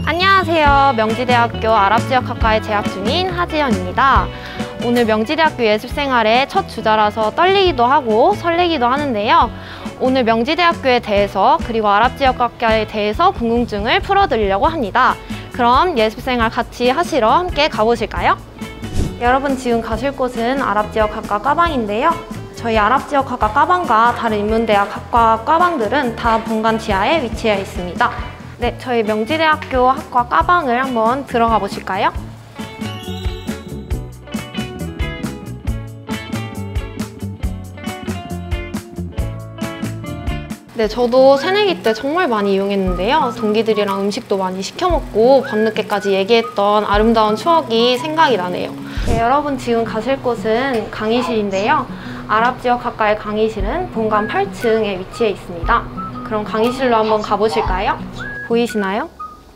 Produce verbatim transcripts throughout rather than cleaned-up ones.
안녕하세요. 명지대학교 아랍지역학과에 재학 중인 하지연입니다. 오늘 명지대학교 예습생활의 첫 주자라서 떨리기도 하고 설레기도 하는데요. 오늘 명지대학교에 대해서 그리고 아랍지역학과에 대해서 궁금증을 풀어드리려고 합니다. 그럼 예습생활 같이 하시러 함께 가보실까요? 여러분 지금 가실 곳은 아랍지역학과 과방인데요. 저희 아랍지역학과 과방과 다른 인문대학 학과 과방들은 다 본관 지하에 위치해 있습니다. 네, 저희 명지대학교 학과 과방을 한번 들어가 보실까요? 네, 저도 새내기 때 정말 많이 이용했는데요. 동기들이랑 음식도 많이 시켜 먹고 밤늦게까지 얘기했던 아름다운 추억이 생각이 나네요. 네, 여러분 지금 가실 곳은 강의실인데요. 아랍지역학과의 강의실은 본관 팔 층에 위치해 있습니다. 그럼 강의실로 한번 가보실까요? 보이시나요?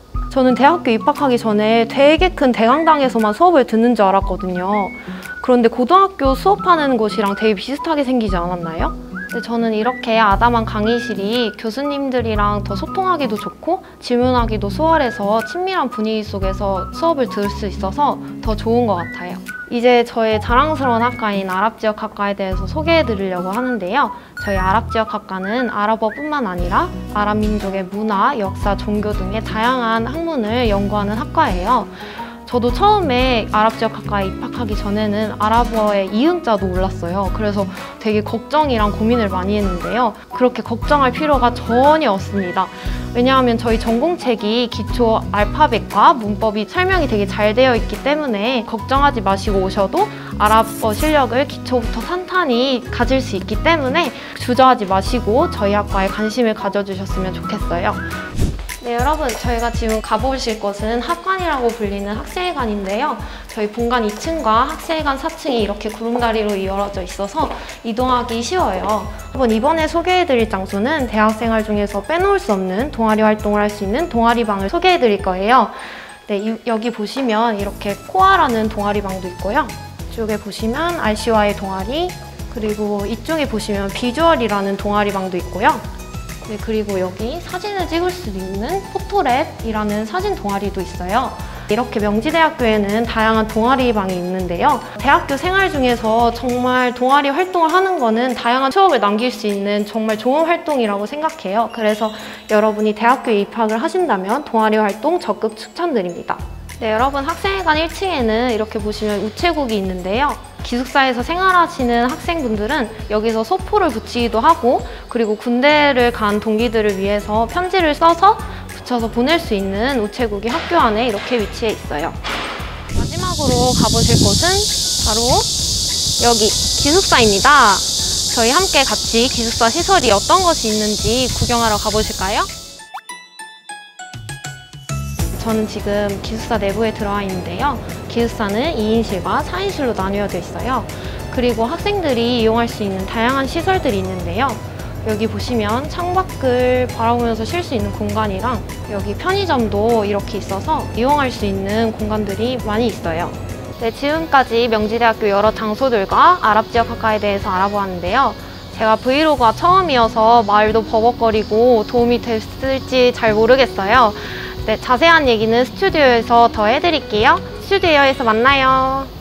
저는 대학교 입학하기 전에 되게 큰 대강당에서만 수업을 듣는 줄 알았거든요. 그런데 고등학교 수업하는 곳이랑 되게 비슷하게 생기지 않았나요? 네, 저는 이렇게 아담한 강의실이 교수님들이랑 더 소통하기도 좋고 질문하기도 수월해서 친밀한 분위기 속에서 수업을 들을 수 있어서 더 좋은 것 같아요. 이제 저의 자랑스러운 학과인 아랍지역학과에 대해서 소개해드리려고 하는데요. 저희 아랍지역학과는 아랍어뿐만 아니라 아랍 민족의 문화, 역사, 종교 등의 다양한 학문을 연구하는 학과예요. 저도 처음에 아랍지역학과에 입학하기 전에는 아랍어의 이음자도 몰랐어요. 그래서 되게 걱정이랑 고민을 많이 했는데요. 그렇게 걱정할 필요가 전혀 없습니다. 왜냐하면 저희 전공책이 기초 알파벳과 문법이 설명이 되게 잘 되어 있기 때문에 걱정하지 마시고 오셔도 아랍어 실력을 기초부터 탄탄히 가질 수 있기 때문에 주저하지 마시고 저희 학과에 관심을 가져주셨으면 좋겠어요. 네, 여러분 저희가 지금 가보실 곳은 학관이라고 불리는 학생회관인데요. 저희 본관 이 층과 학생회관 사 층이 이렇게 구름다리로 이어져 있어서 이동하기 쉬워요. 한번 이번에 소개해드릴 장소는 대학생활 중에서 빼놓을 수 없는 동아리 활동을 할 수 있는 동아리방을 소개해드릴 거예요. 네, 이, 여기 보시면 이렇게 코아라는 동아리방도 있고요. 이쪽에 보시면 알씨와이 동아리, 그리고 이쪽에 보시면 비주얼이라는 동아리방도 있고요. 네, 그리고 여기 사진을 찍을 수 있는 포토랩이라는 사진 동아리도 있어요. 이렇게 명지대학교에는 다양한 동아리방이 있는데요. 대학교 생활 중에서 정말 동아리 활동을 하는 거는 다양한 추억을 남길 수 있는 정말 좋은 활동이라고 생각해요. 그래서 여러분이 대학교에 입학을 하신다면 동아리 활동 적극 추천드립니다. 네, 여러분 학생회관 일 층에는 이렇게 보시면 우체국이 있는데요. 기숙사에서 생활하시는 학생분들은 여기서 소포를 붙이기도 하고 그리고 군대를 간 동기들을 위해서 편지를 써서 붙여서 보낼 수 있는 우체국이 학교 안에 이렇게 위치해 있어요. 마지막으로 가보실 곳은 바로 여기 기숙사입니다. 저희 함께 같이 기숙사 시설이 어떤 것이 있는지 구경하러 가보실까요? 저는 지금 기숙사 내부에 들어와 있는데요. 기숙사는 이 인실과 사 인실로 나뉘어져 있어요. 그리고 학생들이 이용할 수 있는 다양한 시설들이 있는데요. 여기 보시면 창밖을 바라보면서 쉴 수 있는 공간이랑 여기 편의점도 이렇게 있어서 이용할 수 있는 공간들이 많이 있어요. 네, 지금까지 명지대학교 여러 장소들과 아랍지역학과에 대해서 알아보았는데요. 제가 브이로그가 처음이어서 말도 버벅거리고 도움이 됐을지 잘 모르겠어요. 네, 자세한 얘기는 스튜디오에서 더 해드릴게요. 스튜디오에서 만나요.